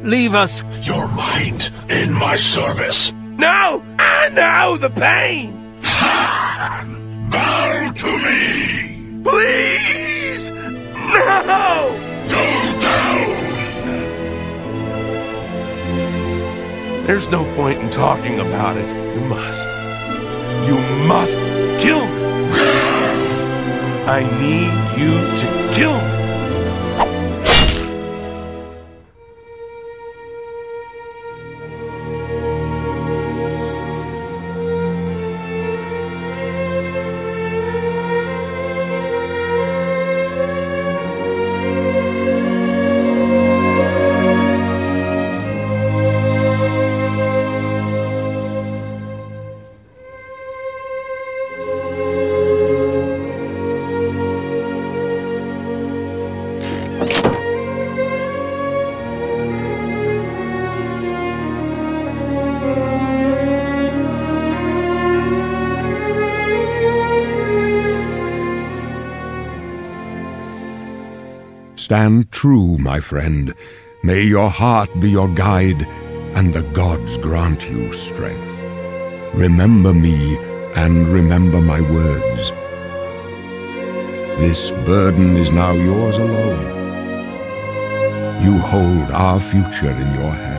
Leave us. Your mind in my service. No! I know the pain! Bow to me! Please! No! Go down! There's no point in talking about it. You must. You must kill me! I need you to kill me! Stand true, my friend. May your heart be your guide, and the gods grant you strength. Remember me, and remember my words. This burden is now yours alone. You hold our future in your hands.